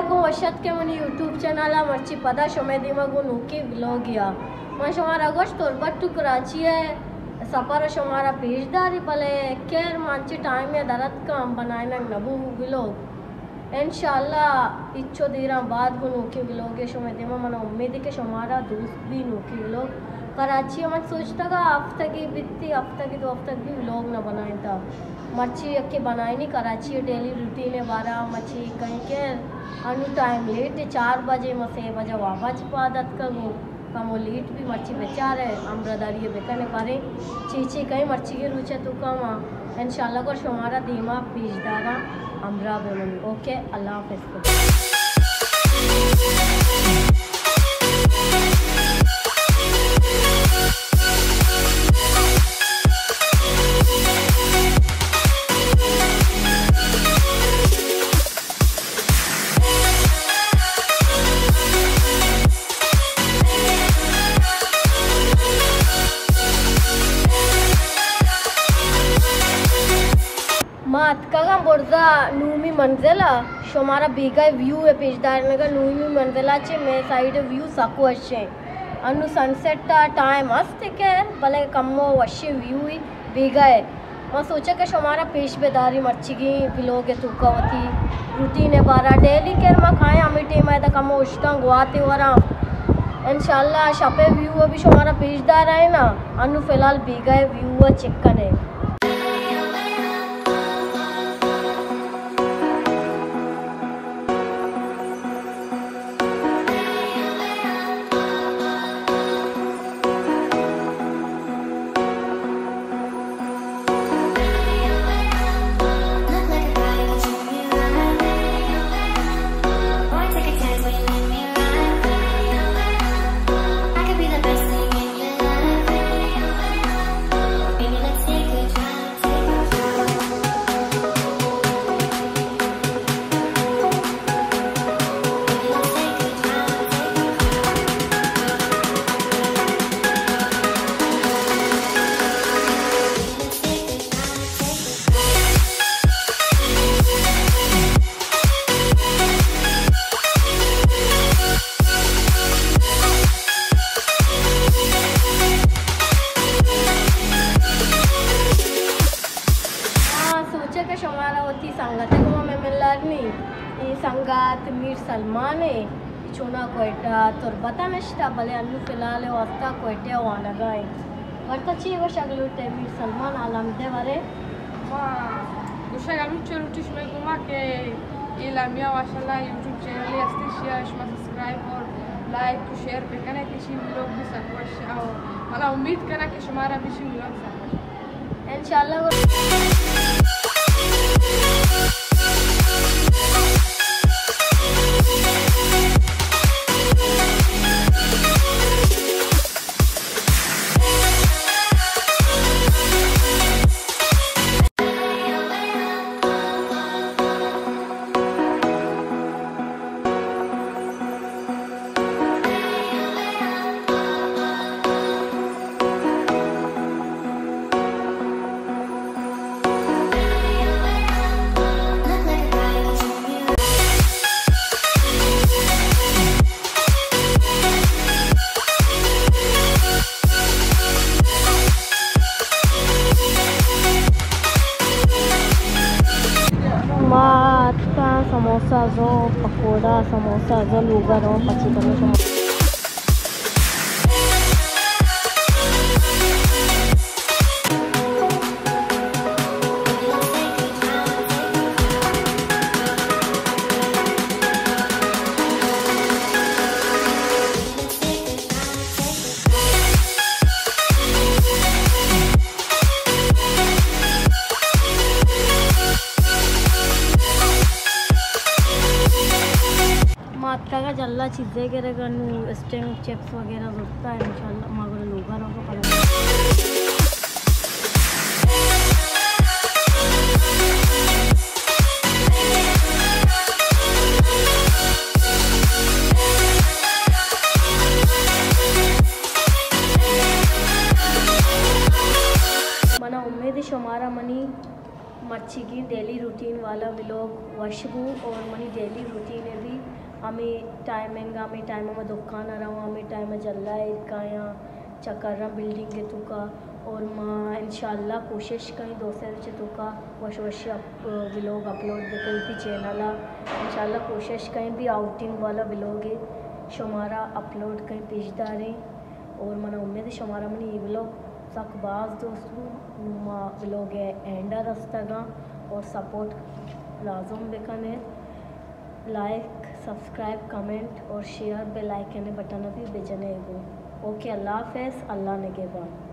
वालेकुम वशत के मन यूट्यूब चैनल मर्ची पदा शमे दिमागो नूकी ब्लॉग या मैं शुमारा गोश्त और बट्टू कराची है सफ़र शुमारा पेशदारी पले केर मांची टाइम या दरद का हम बनाए नबू ब्लॉग इंशाल्लाह इच्छो दीरा बाद को नूकी ब्लॉग है शुमे दिमा मन उम्मीद है कि शुमारा दोस्त भी नूकी ब्लॉग कराची में सोचता का हफ्ते की बीतती हफ्ते की 2 हफ्ते भी व्लॉग न बनाए था मच्छी के बनाई नहीं कराची डेली रूटीन है 12 मच्छी कहीं के अनु टाइम लेट 4 बजे में 6 बजे वापस पादत करूँ कम लेट भी मच्छी बेचारे अमरदारी बेकने पारे चीची कहीं मच्छी के रुचे तो कम इंशाल्लाह को शुमारा धीमा पेशदारा अमरा बेमनी ओके अल्लाह हाफिज़। मात का बोर्जा नूमी मंजिला शुमारा बेगा व्यू है पेशदार नगर नूमी मंजिला चे मैं साइड व्यू साको अच्छे अनु सनसेट टाइम मस्त के भले कमो अच्छे व्यू ही बेगा है मैं सोचा कि शुमारा पेश बेदारी मर्ची की बिलोगे तुका होती रूटीन है 12 डेली केर में खाए हमें टेम है तो कमो उश्ता गुआते हो रहा इंशाल्लाह शपे व्यू अभी शुमारा पेशदार है ना अनु फिलहाल बेगा है व्यू चेक करे। शुमारा होती संगत को मैं मिलनी ये संगत मीर सलमान है चुना कोयटा तो बता नश्ता भले अनु फिलहाल वस्ता कोयटे वाला गए वर्ता ची वो शगलू ते मीर सलमान आलम दे वाले وشغل متشرتش معكم के إلى ميا माशाल्लाह यूट्यूब चैनल अस्ती शेयर शमा सब्सक्राइब और लाइक और शेयर पे करना कि शी लोग भी सपोर्ट आओ मला उम्मीद करा कि हमारा भी शी लोग सपोर्ट इंशाल्लाह। समोसा जो पकोड़ा समोसा जो लूगर हो पची करो का जल्ला चीज़ें के स्टेम चिप्स वगैरह रुकता है इंशाल्लाह मगर लोगों को पता मना उम्मीद शुमारा मनी मच्छी की डेली रूटीन वाला व्लॉग वशबू और मनी डेली रूटीन भी हमें टाइम में दुकान रहा हमें टाइम जल्ला इरकाया चक्कर बिल्डिंग के तुका और माँ इंशाल्लाह कोशिश कहीं दोस्त तुका वश व्लॉग अपलोड करी थी चैनल इंशाल्लाह कोशिश कहीं भी आउटिंग वाला व्लॉग है शुमारा अपलोड कहीं पेशदारें और मना उम्मीद है शुमारा मनी व्लॉग तक बाज दोस्तों व्लॉग है एंडा रस्तगा और सपोर्ट लाजम बेकने लाइक सब्सक्राइब कमेंट और शेयर बेल आइकन बटन भी बेजने ओके अल्लाह हाफ़िज़ अल्लाह ने के बाद।